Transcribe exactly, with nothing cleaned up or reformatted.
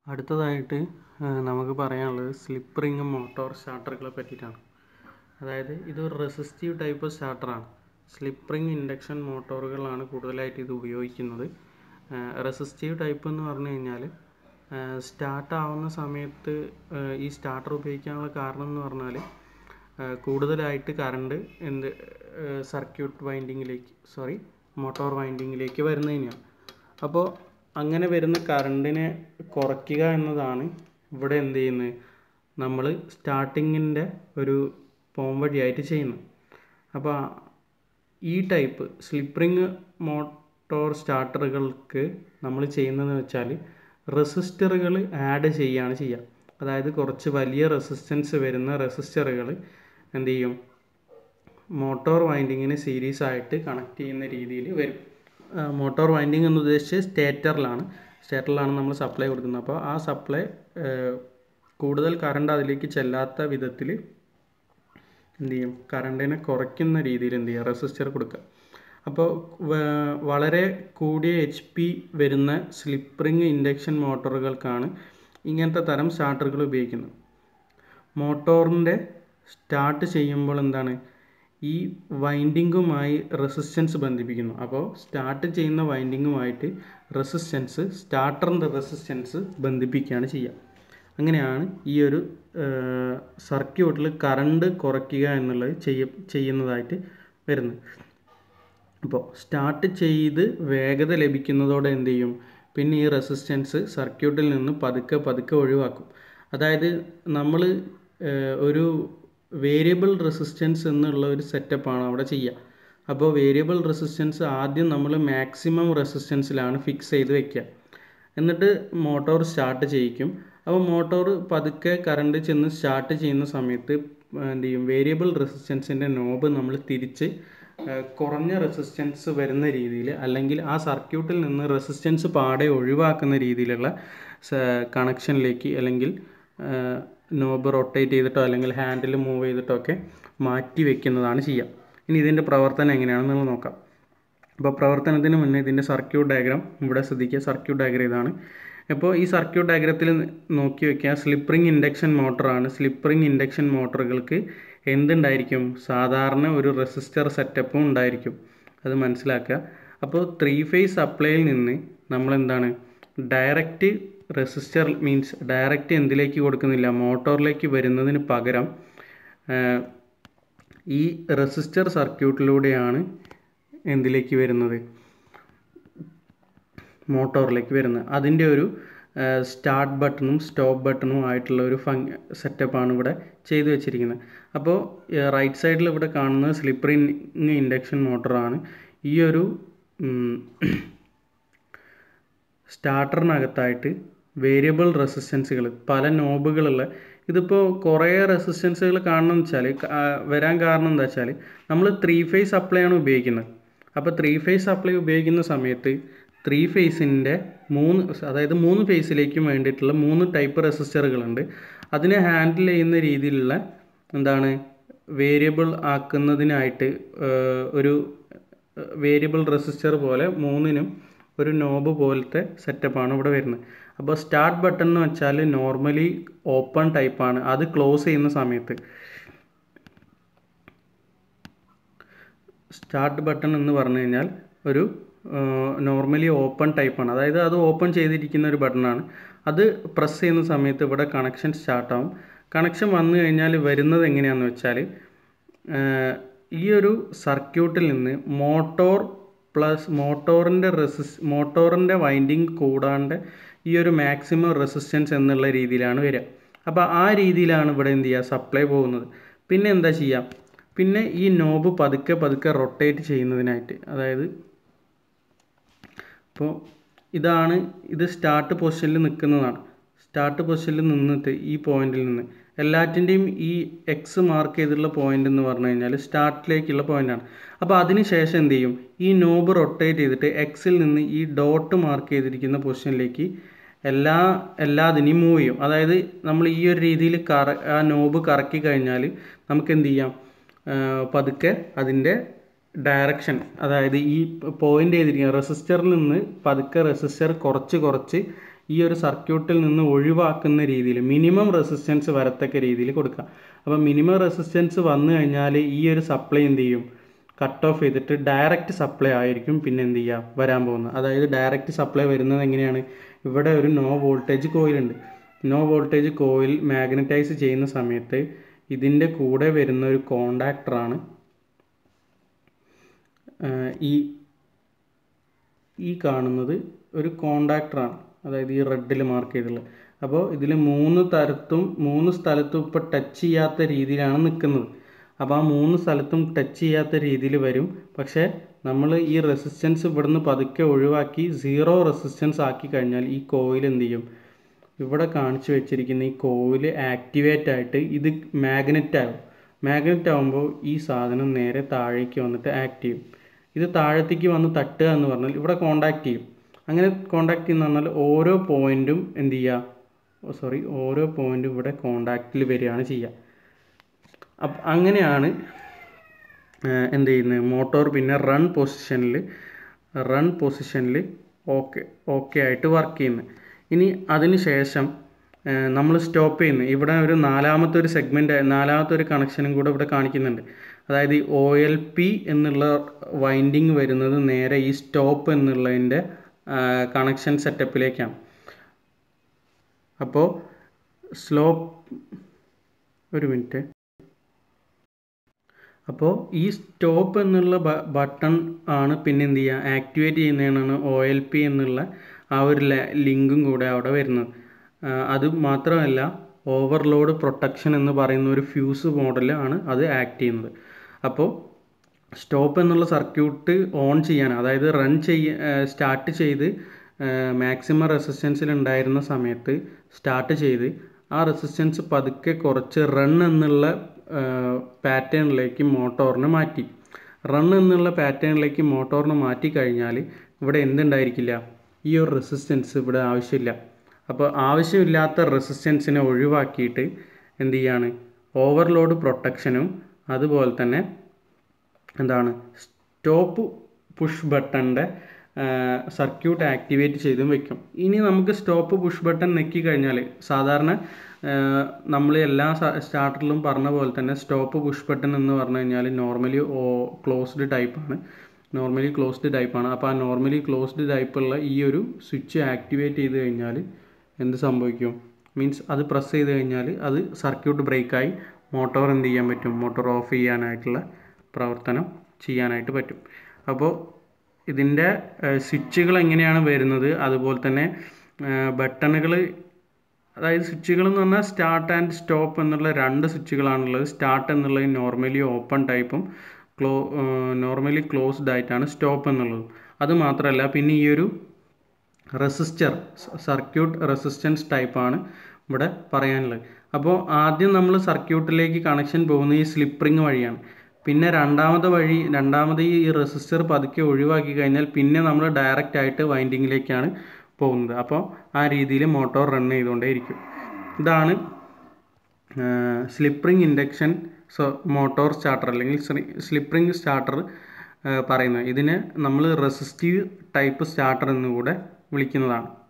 അടുത്തതായിട്ട് നമുക്ക് പറയാനുള്ളത് സ്ലിപ്പ് റിംഗ് മോട്ടോർ സ്റ്റാർട്ടറുകളെ പറ്റിയിട്ടാണ്. അതായത് ഇതൊരു റെസിസ്റ്റീവ് ടൈപ്പ് സ്റ്റാർട്ടറാണ്. സ്ലിപ്പ് റിംഗ് ഇൻഡക്ഷൻ മോട്ടോറുകളാണ് കൂടുതലായിട്ട് ഇത് ഉപയോഗിക്കുന്നത്. റെസിസ്റ്റീവ് ടൈപ്പ് എന്ന് പറഞ്ഞു കഴിഞ്ഞാൽ സ്റ്റാർട്ട് ആവുന്ന സമയത്ത് ഈ സ്റ്റാർട്ടർ ഉപയോഗിക്കാനുള്ള കാരണം എന്ന് പറഞ്ഞാൽ കൂടുതലായിട്ട് കറണ്ട് എന്ത് സർക്യൂട്ട് വൈൻഡിങ്ങിലേക്ക് സോറി മോട്ടോർ വൈൻഡിങ്ങിലേക്ക് വരുന്നതിനാണ്. അപ്പോൾ അങ്ങനെ വരുന്ന കറണ്ടിനെ കുറയ്ക്കുക എന്നതാണ് ഇവിടെ എന്ത് ചെയ്യുന്നത്, നമ്മൾ സ്റ്റാർട്ടിങ്ങിൻ്റെ ഒരു പോം വഴിയായിട്ട് ചെയ്യുന്നത്. അപ്പോൾ ഈ ടൈപ്പ് സ്ലിപ്പ് റിംഗ് മോട്ടോർ സ്റ്റാർട്ടറുകൾക്ക് നമ്മൾ ചെയ്യുന്നതെന്ന് വെച്ചാൽ റെസിസ്റ്ററുകൾ ആഡ് ചെയ്യുകയാണ് ചെയ്യുക. അതായത് കുറച്ച് വലിയ റെസിസ്റ്റൻസ് വരുന്ന റെസിസ്റ്ററുകൾ എന്ത് ചെയ്യും, മോട്ടോർ വൈൻഡിങ്ങിന് സീരീസ് ആയിട്ട് കണക്ട് ചെയ്യുന്ന രീതിയിൽ വരും. മോട്ടോർ വൈൻഡിങ് എന്ന് ഉദ്ദേശിച്ച് സ്റ്റേറ്ററിലാണ് സ്റ്റേറ്ററിലാണ് നമ്മൾ സപ്ലൈ കൊടുക്കുന്നത്. അപ്പോൾ ആ സപ്ലൈ കൂടുതൽ കറണ്ട് അതിലേക്ക് ചെല്ലാത്ത വിധത്തിൽ എന്ത് ചെയ്യും, കറണ്ടിനെ കുറയ്ക്കുന്ന രീതിയിൽ എന്ത് ചെയ്യുക, റെസിസ്റ്റർ കൊടുക്കുക. അപ്പോൾ വളരെ കൂടിയ എച്ച് പി വരുന്ന സ്ലിപ്പ് റിംഗ് ഇൻഡക്ഷൻ മോട്ടോറുകൾക്കാണ് ഇങ്ങനത്തെ തരം സ്റ്റാർട്ടറുകൾ ഉപയോഗിക്കുന്നത്. മോട്ടോറിൻ്റെ സ്റ്റാർട്ട് ചെയ്യുമ്പോൾ എന്താണ്, ഈ വൈൻഡിങ്ങുമായി റെസിസ്റ്റൻസ് ബന്ധിപ്പിക്കുന്നു. അപ്പോൾ സ്റ്റാർട്ട് ചെയ്യുന്ന വൈൻഡിങ്ങുമായിട്ട് റെസിസ്റ്റൻസ് സ്റ്റാർട്ടറിൻ്റെ റെസിസ്റ്റൻസ് ബന്ധിപ്പിക്കുകയാണ് ചെയ്യുക. അങ്ങനെയാണ് ഈ ഒരു സർക്യൂട്ടിൽ കറണ്ട് കുറയ്ക്കുക എന്നുള്ളത് ചെയ്യ ചെയ്യുന്നതായിട്ട് വരുന്നത്. അപ്പോൾ സ്റ്റാർട്ട് ചെയ്ത് വേഗത ലഭിക്കുന്നതോടെ എന്ത് ചെയ്യും, പിന്നെ ഈ റെസിസ്റ്റൻസ് സർക്യൂട്ടിൽ നിന്ന് പതുക്കെ പതുക്കെ ഒഴിവാക്കും. അതായത് നമ്മൾ ഒരു വേരിയബിൾ റെസിസ്റ്റൻസ് എന്നുള്ള ഒരു സെറ്റപ്പാണ് അവിടെ ചെയ്യുക. അപ്പോൾ വേരിയബിൾ റെസിസ്റ്റൻസ് ആദ്യം നമ്മൾ മാക്സിമം റെസിസ്റ്റൻസിലാണ് ഫിക്സ് ചെയ്ത് വെക്കുക. എന്നിട്ട് മോട്ടോർ സ്റ്റാർട്ട് ചെയ്യിക്കും. അപ്പോൾ മോട്ടോർ പതുക്കെ കറണ്ട് ചെന്ന് സ്റ്റാർട്ട് ചെയ്യുന്ന സമയത്ത് എന്ത് ചെയ്യും, വേരിയബിൾ റെസിസ്റ്റൻസിൻ്റെ നോബ് നമ്മൾ തിരിച്ച് കുറഞ്ഞ റെസിസ്റ്റൻസ് വരുന്ന രീതിയിൽ, അല്ലെങ്കിൽ ആ സർക്യൂട്ടിൽ നിന്ന് റെസിസ്റ്റൻസ് പാടെ ഒഴിവാക്കുന്ന രീതിയിലുള്ള കണക്ഷനിലേക്ക്, അല്ലെങ്കിൽ നോബ് റൊട്ടേറ്റ് ചെയ്തിട്ടോ അല്ലെങ്കിൽ ഹാൻഡിൽ മൂവ് ചെയ്തിട്ടോ ഒക്കെ മാറ്റി വെക്കുന്നതാണ് ചെയ്യുക. ഇനി ഇതിൻ്റെ പ്രവർത്തനം എങ്ങനെയാണെന്ന് നമ്മൾ നോക്കാം. അപ്പോൾ പ്രവർത്തനത്തിന് മുന്നേ ഇതിൻ്റെ സർക്യൂട്ട് ഡയഗ്രാം ഇവിടെ ശ്രദ്ധിക്കുക. സർക്യൂട്ട് ഡയഗ്രാം ഇതാണ്. അപ്പോൾ ഈ സർക്യൂട്ട് ഡയഗ്രത്തിൽ നോക്കി വയ്ക്കുക, സ്ലിപ്പ് റിംഗ് ഇൻഡക്ഷൻ മോട്ടറാണ്. സ്ലിപ്പ് റിംഗ് ഇൻഡക്ഷൻ മോട്ടറുകൾക്ക് എന്തുണ്ടായിരിക്കും, സാധാരണ ഒരു റെസിസ്റ്റർ സെറ്റപ്പും ഉണ്ടായിരിക്കും. അത് മനസ്സിലാക്കുക. അപ്പോൾ ത്രീ ഫേസ് സപ്ലൈയിൽ നിന്ന് നമ്മൾ എന്താണ്, ഡയറക്റ്റ് റെസിസ്റ്റർ മീൻസ് ഡയറക്റ്റ് എന്തിലേക്ക് കൊടുക്കുന്നില്ല, മോട്ടോറിലേക്ക് വരുന്നതിന് പകരം ഈ റെസിസ്റ്റർ സർക്യൂട്ടിലൂടെയാണ് എന്തിലേക്ക് വരുന്നത്, മോട്ടോറിലേക്ക് വരുന്നത്. അതിൻ്റെ ഒരു സ്റ്റാർട്ട് ബട്ടണും സ്റ്റോപ്പ് ബട്ടണും ആയിട്ടുള്ള ഒരു ഫങ് സെറ്റപ്പാണ് ഇവിടെ ചെയ്തു വെച്ചിരിക്കുന്നത്. അപ്പോൾ റൈറ്റ് സൈഡിൽ ഇവിടെ കാണുന്നത് സ്ലിപ്പ് റിംഗ് ഇൻഡക്ഷൻ മോട്ടറാണ്. ഈ ഒരു സ്റ്റാർട്ടറിനകത്തായിട്ട് വേരിയബിൾ റെസിസ്റ്റൻസുകൾ, പല നോബുകളുള്ള, ഇതിപ്പോൾ കുറേ റെസിസ്റ്റൻസുകൾ കാണണമെന്ന് വെച്ചാൽ വരാൻ കാരണം എന്താ വെച്ചാൽ നമ്മൾ ത്രീ ഫേസ് സപ്ലൈ ആണ് ഉപയോഗിക്കുന്നത്. അപ്പോൾ ത്രീ ഫേസ് സപ്ലൈ ഉപയോഗിക്കുന്ന സമയത്ത് ത്രീ ഫേസിൻ്റെ മൂന്ന് അതായത് മൂന്ന് ഫേസിലേക്കും വേണ്ടിയിട്ടുള്ള മൂന്ന് ടൈപ്പ് റെസിസ്റ്ററുകളുണ്ട്. അതിനെ ഹാൻഡിൽ ചെയ്യുന്ന രീതിയിലുള്ള എന്താണ്, വേരിയബിൾ ആക്കുന്നതിനായിട്ട് ഒരു വേരിയബിൾ റെസിസ്റ്റർ പോലെ മൂന്നിനും ഒരു നോബ് പോലത്തെ സെറ്റപ്പാണ് ഇവിടെ വരുന്നത്. അപ്പോൾ സ്റ്റാർട്ട് ബട്ടൺ എന്ന് വെച്ചാൽ നോർമലി ഓപ്പൺ ടൈപ്പാണ്. അത് ക്ലോസ് ചെയ്യുന്ന സമയത്ത് സ്റ്റാർട്ട് ബട്ടൺ എന്ന് പറഞ്ഞു കഴിഞ്ഞാൽ ഒരു നോർമലി ഓപ്പൺ ടൈപ്പാണ്. അതായത് അത് ഓപ്പൺ ചെയ്തിരിക്കുന്ന ഒരു ബട്ടണാണ്. അത് പ്രസ് ചെയ്യുന്ന സമയത്ത് ഇവിടെ കണക്ഷൻ സ്റ്റാർട്ടാവും. കണക്ഷൻ വന്നു കഴിഞ്ഞാൽ വരുന്നത് എങ്ങനെയാണെന്ന് വെച്ചാൽ ഈ ഒരു സർക്യൂട്ടിൽ നിന്ന് മോട്ടോർ പ്ലസ് മോട്ടോറിൻ്റെ റെസിസ് മോട്ടോറിൻ്റെ വൈൻഡിങ് കൂടാണ്ട് ഈ ഒരു മാക്സിമം റെസിസ്റ്റൻസ് എന്നുള്ള രീതിയിലാണ് വരിക. അപ്പോൾ ആ രീതിയിലാണ് ഇവിടെ എന്ത് ചെയ്യുക, സപ്ലൈ പോകുന്നത്. പിന്നെ എന്താ ചെയ്യുക, പിന്നെ ഈ നോബ് പതുക്കെ പതുക്കെ റൊട്ടേറ്റ് ചെയ്യുന്നതിനായിട്ട്, അതായത് ഇപ്പോൾ ഇതാണ്, ഇത് സ്റ്റാർട്ട് പൊസിഷനിൽ നിൽക്കുന്നതാണ്. സ്റ്റാർട്ട് പൊസിഷനിൽ നിന്നിട്ട് ഈ പോയിന്റിൽ നിന്ന് എല്ലാറ്റിൻ്റെയും ഈ എക്സ് മാർക്ക് ചെയ്തിട്ടുള്ള പോയിന്റ് എന്ന് പറഞ്ഞു കഴിഞ്ഞാൽ സ്റ്റാർട്ടിലേക്കുള്ള പോയിന്റാണ്. അപ്പോൾ അതിന് ശേഷം എന്ത് ചെയ്യും, ഈ നോബ് റൊട്ടേറ്റ് ചെയ്തിട്ട് എക്സിൽ നിന്ന് ഈ ഡോട്ട് മാർക്ക് ചെയ്തിരിക്കുന്ന പൊസിഷനിലേക്ക് എല്ലാ എല്ലാതിനെയും മൂവ് ചെയ്യും. അതായത് നമ്മൾ ഈ ഒരു രീതിയിൽ കറ ആ നോബ് കറക്കി കഴിഞ്ഞാൽ നമുക്ക് എന്ത് ചെയ്യാം, പതുക്കെ അതിൻ്റെ ഡയറക്ഷൻ, അതായത് ഈ പോയിന്റ് ചെയ്തിരിക്കുന്ന റെസിസ്റ്ററിൽ നിന്ന് പതുക്കെ റെസിസ്റ്റർ കുറച്ച് കുറച്ച് ഈ ഒരു സർക്യൂട്ടിൽ നിന്ന് ഒഴിവാക്കുന്ന രീതിയിൽ മിനിമം റെസിസ്റ്റൻസ് വരത്തക്ക രീതിയിൽ കൊടുക്കുക. അപ്പോൾ മിനിമം റെസിസ്റ്റൻസ് വന്നു കഴിഞ്ഞാൽ ഈ ഒരു സപ്ലൈ എന്ത് ചെയ്യും, കട്ട് ഓഫ് ചെയ്തിട്ട് ഡയറക്റ്റ് സപ്ലൈ ആയിരിക്കും പിന്നെ എന്ത് ചെയ്യുക വരാൻ പോകുന്നത്. അതായത് ഡയറക്റ്റ് സപ്ലൈ വരുന്നത് എങ്ങനെയാണ്, ഇവിടെ ഒരു നോ വോൾട്ടേജ് കോയിലുണ്ട്. നോ വോൾട്ടേജ് കോയിൽ മാഗ്നറ്റൈസ് ചെയ്യുന്ന സമയത്ത് ഇതിൻ്റെ കൂടെ വരുന്ന ഒരു കോണ്ടാക്ടറാണ് ഈ ഈ കാണുന്നത് ഒരു കോണ്ടാക്ടറാണ്, അതായത് ഈ റെഡിൽ മാർക്ക് ചെയ്തിട്ടുള്ളത്. അപ്പോൾ ഇതിൽ മൂന്ന് തരത്തും മൂന്ന് സ്ഥലത്തും ഇപ്പോൾ ടച്ച് ചെയ്യാത്ത രീതിയിലാണ് നിൽക്കുന്നത്. അപ്പോൾ ആ മൂന്ന് സ്ഥലത്തും ടച്ച് ചെയ്യാത്ത രീതിയിൽ വരും. പക്ഷേ നമ്മൾ ഈ റെസിസ്റ്റൻസ് ഇവിടുന്ന് പതുക്കെ ഒഴിവാക്കി സീറോ റെസിസ്റ്റൻസ് ആക്കി കഴിഞ്ഞാൽ ഈ കോയിൽ എന്ത് ചെയ്യും, ഇവിടെ കാണിച്ചു വെച്ചിരിക്കുന്ന ഈ കോയിൽ ആക്ടിവേറ്റ് ആയിട്ട് ഇത് മാഗ്നറ്റ് ആകും. മാഗ്നറ്റ് ആകുമ്പോൾ ഈ സാധനം നേരെ താഴേക്ക് വന്നിട്ട് ആക്ട് ചെയ്യും. ഇത് താഴത്തേക്ക് വന്ന് തട്ടുക എന്ന് പറഞ്ഞാൽ ഇവിടെ കോണ്ടാക്ട് ചെയ്യും. അങ്ങനെ കോണ്ടാക്ട് ചെയ്യുന്ന പറഞ്ഞാൽ ഓരോ പോയിൻറ്റും എന്ത് ചെയ്യുക സോറി ഓരോ പോയിൻറ്റും ഇവിടെ കോണ്ടാക്റ്റിൽ വരികയാണ് ചെയ്യുക. അപ്പം അങ്ങനെയാണ് എന്ത് ചെയ്യുന്നത്, മോട്ടോർ പിന്നെ റൺ പൊസിഷനിൽ റൺ പൊസിഷനിൽ ഓക്കെ ഓക്കെ ആയിട്ട് വർക്ക് ചെയ്യുന്നത്. ഇനി അതിന് ശേഷം നമ്മൾ സ്റ്റോപ്പ് ചെയ്യുന്നത് ഇവിടെ ഒരു നാലാമത്തെ ഒരു സെഗ്മെൻറ്റ് നാലാമത്തെ ഒരു കണക്ഷനും കൂടെ ഇവിടെ കാണിക്കുന്നുണ്ട്. അതായത് ഈ ഒ എൽ പി എന്നുള്ള വൈൻഡിങ് വരുന്നത് നേരെ ഈ സ്റ്റോപ്പ് എന്നുള്ളതിൻ്റെ കണക്ഷൻ സെറ്റപ്പിലേക്കാണ്. അപ്പോൾ സ്ലോ ഒരു മിനിറ്റ് അപ്പോൾ ഈ സ്റ്റോപ്പ് എന്നുള്ള ബട്ടൺ ആണ് പിന്നെ എന്ത് ചെയ്യുക ആക്ടിവേറ്റ് ചെയ്യുന്നതാണ് ഒ എൽ പി എന്നുള്ള ആ ഒരു ലിങ്കും കൂടെ അവിടെ വരുന്നത്. അത് മാത്രമല്ല ഓവർലോഡ് പ്രൊട്ടക്ഷൻ എന്ന് പറയുന്ന ഒരു ഫ്യൂസ് മോഡലാണ് അത് ആക്ട് ചെയ്യുന്നത്. അപ്പോൾ സ്റ്റോപ്പ് എന്നുള്ള സർക്യൂട്ട് ഓൺ ചെയ്യാൻ, അതായത് റൺ ചെയ്യ സ്റ്റാർട്ട് ചെയ്ത് മാക്സിമം റെസിസ്റ്റൻസിൽ ഉണ്ടായിരുന്ന സമയത്ത് സ്റ്റാർട്ട് ചെയ്ത് ആ റെസിസ്റ്റൻസ് പതുക്കെ കുറച്ച് റൺ എന്നുള്ള പാറ്റേണിലേക്ക് മോട്ടോറിന് മാറ്റി. റൺ എന്നുള്ള പാറ്റേണിലേക്ക് മോട്ടോറിന് മാറ്റി കഴിഞ്ഞാൽ ഇവിടെ എന്തുണ്ടായിരിക്കില്ല, ഈ ഒരു റെസിസ്റ്റൻസ് ഇവിടെ ആവശ്യമില്ല. അപ്പോൾ ആവശ്യമില്ലാത്ത റെസിസ്റ്റൻസിനെ ഒഴിവാക്കിയിട്ട് എന്ത് ചെയ്യാണ്, ഓവർലോഡ് പ്രൊട്ടക്ഷനും അതുപോലെ തന്നെ എന്താണ് സ്റ്റോപ്പ് പുഷ് ബട്ടണിൻ്റെ സർക്യൂട്ട് ആക്ടിവേറ്റ് ചെയ്തും വെക്കും. ഇനി നമുക്ക് സ്റ്റോപ്പ് പുഷ് ബട്ടൺ നെക്കി കഴിഞ്ഞാൽ സാധാരണ നമ്മൾ എല്ലാ സ്റ്റാർട്ടറിലും പറഞ്ഞ പോലെ തന്നെ സ്റ്റോപ്പ് പുഷ് ബട്ടൺ എന്ന് പറഞ്ഞു കഴിഞ്ഞാൽ നോർമലി ക്ലോസ്ഡ് ടൈപ്പാണ് നോർമലി ക്ലോസ്ഡ് ടൈപ്പാണ് അപ്പോൾ ആ നോർമലി ക്ലോസ്ഡ് ടൈപ്പുള്ള ഈ ഒരു സ്വിച്ച് ആക്ടിവേറ്റ് ചെയ്ത് കഴിഞ്ഞാൽ എന്ത് സംഭവിക്കും, മീൻസ് അത് പ്രസ് ചെയ്ത് കഴിഞ്ഞാൽ അത് സർക്യൂട്ട് ബ്രേക്കായി മോട്ടോർ എന്ത് ചെയ്യാൻ പറ്റും, മോട്ടോർ ഓഫ് ചെയ്യാനായിട്ടുള്ള പ്രവർത്തനം ചെയ്യാനായിട്ട് പറ്റും. അപ്പോൾ ഇതിൻ്റെ സ്വിച്ചുകൾ എങ്ങനെയാണ് വരുന്നത്, അതുപോലെ തന്നെ ബട്ടണുകൾ, അതായത് സ്വിച്ചുകൾ എന്ന് പറഞ്ഞാൽ സ്റ്റാർട്ട് ആൻഡ് സ്റ്റോപ്പ് എന്നുള്ള രണ്ട് സ്വിച്ചുകളാണുള്ളത്. സ്റ്റാർട്ട് എന്നുള്ളത് നോർമലി ഓപ്പൺ ടൈപ്പും ക്ലോ നോർമലി ക്ലോസ്ഡ് ആയിട്ടാണ് സ്റ്റോപ്പ് എന്നുള്ളത്. അത് മാത്രമല്ല പിന്നെ ഈ ഒരു റെസിസ്റ്റർ സർക്യൂട്ട് റെസിസ്റ്റൻസ് ടൈപ്പാണ് ഇവിടെ പറയാനുള്ളത്. അപ്പോൾ ആദ്യം നമ്മൾ സർക്യൂട്ടിലേക്ക് കണക്ഷൻ പോകുന്നത് ഈ സ്ലിപ്പ് റിങ് വഴിയാണ്. പിന്നെ രണ്ടാമത്തെ വഴി രണ്ടാമത് ഈ റെസിസ്റ്റർ പതുക്കെ ഒഴിവാക്കി കഴിഞ്ഞാൽ പിന്നെ നമ്മൾ ഡയറക്റ്റ് ആയിട്ട് വൈൻഡിങ്ങിലേക്കാണ് പോകുന്നത്. അപ്പോൾ ആ രീതിയിൽ മോട്ടോർ റൺ ചെയ്തുകൊണ്ടേ ഇരിക്കും. ഇതാണ് slip ring induction so motor starter അല്ലെങ്കിൽ സ്ലിപ്പ് റിങ് സ്റ്റാർട്ടർ പറയുന്നത്. ഇതിനെ നമ്മൾ റെസിസ്റ്റീവ് ടൈപ്പ് സ്റ്റാർട്ടർ എന്നുകൂടെ വിളിക്കുന്നതാണ്.